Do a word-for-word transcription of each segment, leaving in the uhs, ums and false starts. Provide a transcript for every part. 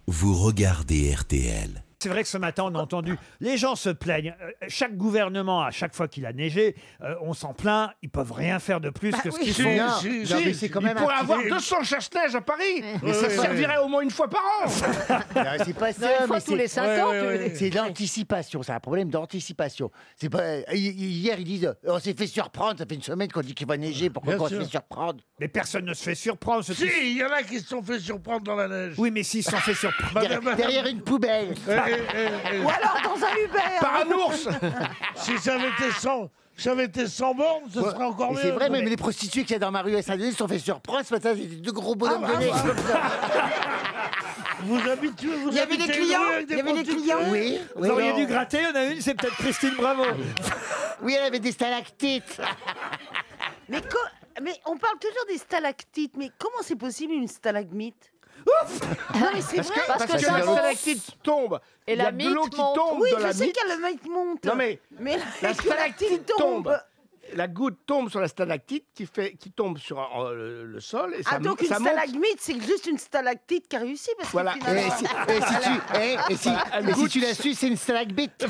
Vous regardez R T L. C'est vrai que ce matin, on a entendu, les gens se plaignent. Euh, chaque gouvernement, à chaque fois qu'il a neigé, euh, on s'en plaint, ils peuvent rien faire de plus Bah que ce oui, qu'ils si, font. non, si, Non, mais c'est quand même il pourrait un avoir petit- deux cents chasse-neige à Paris. Mais Et ça ça servirait au moins une fois par an. Non, c'est pas ça, Non, une fois mais tous les c'est cinq ans, ouais, tu veux ouais, dire. c'est l'anticipation, c'est un problème d'anticipation. C'est pas hier ils disent on s'est fait surprendre, ça fait une semaine qu'on dit qu'il va neiger, pourquoi Bien on se sûr. fait surprendre? Mais personne ne se fait surprendre. ce Si, qui- il y en a qui se sont fait surprendre dans la neige. Oui, mais s'ils se sont fait surprendre. Madame- Derrière, madame- derrière une poubelle. Eh, eh, eh, eh. Ou alors dans un Uber. Par un ours. Si ça avait été sans, ça avait été sans borne, ce serait encore Mais mieux. c'est vrai, Mais- même les prostituées qu'il y a dans ma rue à Saint-Denis se sont fait surprendre, ce matin, c'était deux gros bonhommes Ah, de neige ah, comme ça. Vous habituez, vous Il y avait des habitez clients, une rue avec il y avait des prostituées. clients. Oui, Vous oui, auriez non. dû gratter, il y en a une, c'est peut-être Christine Bravo. Oui, elle avait des stalactites. Mais, co- mais on parle toujours des stalactites, mais comment c'est possible une stalagmite? Non mais c'est vrai. Parce, Parce que, que la ça monte. stalactite tombe. Et il y a la de mythe l'eau qui monte. tombe Oui, de je la sais mythe. qu'elle le mythe monte. Non mais mais la stalactite tombe. tombe. La goutte tombe sur la stalactite qui, fait, qui tombe sur euh, le, le sol et ça, Ah donc une ça monte. stalagmite, c'est juste une stalactite qui a réussi parce Voilà. que Et finalement... si, et si tu, eh, et si, et si tu la suis, c'est une stalagmite.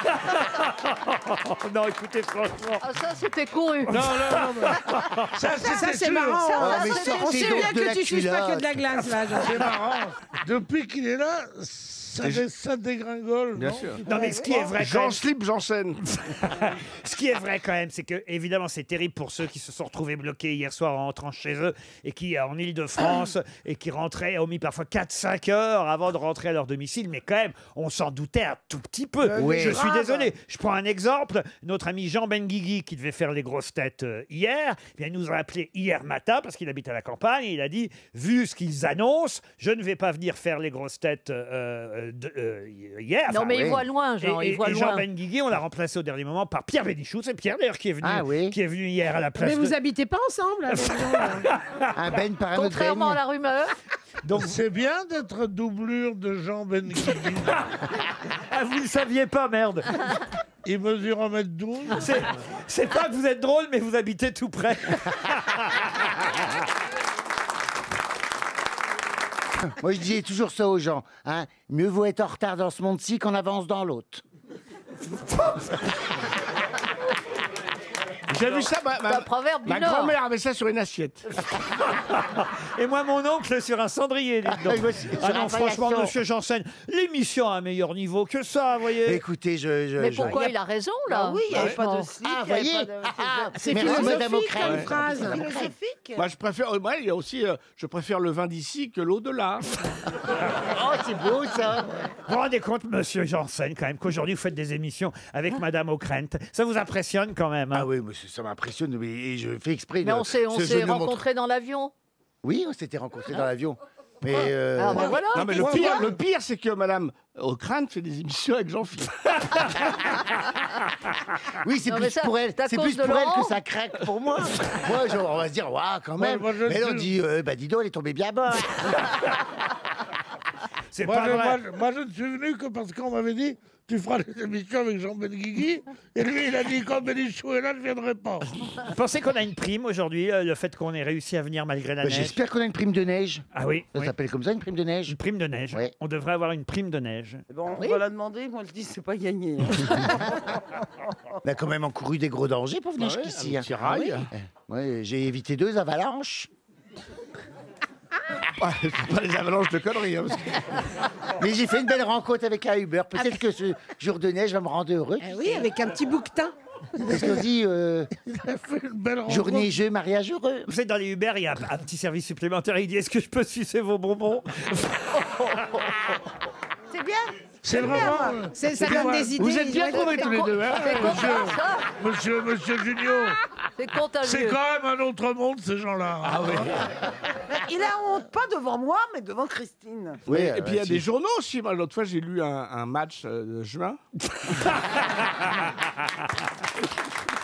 Non, écoutez, franchement. Ah ça c'était couru. Non, non, non. mais- Ça, Ça, c'est sûr. marrant. Ça, Ah, ça, mais c'était- sortez On sait donc bien de la que tu suces pas que culotte. de la glace, là. Jean. C'est marrant. Depuis qu'il est là, ça, dé- ça dégringole. Bien non sûr. Non, mais ce qui est vrai, quand Jean même, slip, Jean scène. ce qui est vrai quand même, c'est que évidemment, c'est terrible pour ceux qui se sont retrouvés bloqués hier soir en rentrant chez eux et qui, euh, en Île-de-France, et qui rentraient, ont mis parfois quatre cinq heures avant de rentrer à leur domicile. Mais quand même, on s'en doutait un tout petit peu. Oui. Je suis grave. désolé. Je prends un exemple. Notre ami Jean Benguigui, qui devait faire les grosses têtes euh, hier, eh bien, il nous a appelé hier matin parce qu'il habite à la campagne. Et il a dit, vu ce qu'ils annoncent, je ne vais pas venir faire les grosses têtes euh, de, euh, hier. Non Enfin, mais il oui. voit loin, Jean, et, il voit et Jean loin. Benguigui, on l'a remplacé au dernier moment par Pierre Bénichou. C'est Pierre d'ailleurs qui est venu, Ah oui. qui est venu hier à la place. Mais vous de- habitez pas ensemble, là, les gens, là. Un ben par un autre Contrairement à ben. la rumeur. Donc C'est bien d'être doublure de Jean Benguigui. ah, vous ne saviez pas, merde. Il mesure un mètre douze. C'est, c'est pas que vous êtes drôle, mais vous habitez tout près. Moi, je disais toujours ça aux gens. Hein. Mieux vaut être en retard dans ce monde-ci qu'en avance dans l'autre. J'ai vu ça, ma, C'est ma, un proverbe du ma Nord. grand-mère avait ça sur une assiette. Et moi, mon oncle sur un cendrier. dites donc. moi aussi, Ah sur non, un franchement, paillasson. monsieur Janssen, l'émission a un meilleur niveau que ça, vous voyez. Écoutez, je. je Mais je- pourquoi il a raison là? Ah oui, il n'y avait pas de Ah, slip, il y avait voyez. pas de- Ah, ah, C'est merci, Madame philosophique Ockrent. comme phrase. C'est philosophique. Moi, je préfère. euh, moi, il y a aussi. euh, je préfère le vin d'ici que l'au-delà. Oh, c'est beau ça. Vous vous rendez compte, monsieur Janssen, quand même, qu'aujourd'hui, vous faites des émissions avec Madame Ockrent. Ça vous impressionne quand même, hein. Ah oui, mais ça ça m'impressionne, mais et je fais exprès. Mais de- on s'est on ce s'est jeu de montre- rencontrés dans l'avion. Oui, on s'était rencontrés dans l'avion. Mais. euh, Ah ben voilà. Non, mais le pire, le pire, c'est que Madame Ockrent fait des émissions avec Jean-Philippe. Oui, c'est Non, mais plus ça, pour elle. c'est à C'est cause plus de pour elle Laurent. que ça craque pour moi. Moi, genre, on va se dire, waouh, quand même. moi, je mais là, on te- dit, euh, bah, dis donc, elle est tombée bien bas. C'est Moi, pas je, vrai. moi, je- moi, je ne suis venu que parce qu'on m'avait dit tu feras les émissions avec Jean Benguigui. Et lui, il a dit quand Bénichou est là, je ne viendrai pas. Vous pensez qu'on a une prime aujourd'hui, euh, le fait qu'on ait réussi à venir malgré la Bah, neige? J'espère qu'on a une prime de neige. Ah oui, Ça oui. s'appelle comme ça, une prime de neige. Une prime de neige. Ouais. On devrait avoir une prime de neige. Bon, on Oui. va la demander. Moi, je dis, c'est pas gagné. On a quand même encouru des gros dangers pour venir Ah ouais, jusqu'ici. un hein. petit rail. Ouais, j'ai évité deux avalanches. Ah, c'est pas les avalanches de conneries. Hein, parce que- Mais j'ai fait une belle rencontre avec un Uber. Peut-être que ce jour de neige va me rendre heureux. Eh oui, avec un petit bouquetin. Parce qu'on dit euh, Il a fait une belle rencontre. journée jeu, mariage heureux. Vous savez, dans les Uber, il y a un, un petit service supplémentaire. Il dit, est-ce que je peux sucer vos bonbons? C'est bien. C'est vraiment. euh, C'est- Ça c'est donne bien. des idées. Vous êtes bien ouais. trouvés tous les deux, hein, C'est monsieur, contagieux. monsieur, monsieur Junio. C'est C'est contagieux. quand même un autre monde, ces gens-là. Ah oui. Il a honte pas devant moi, mais devant Christine. Oui, Et puis il y a si. des journaux aussi. Moi, l'autre fois, j'ai lu un, un match euh, de juin.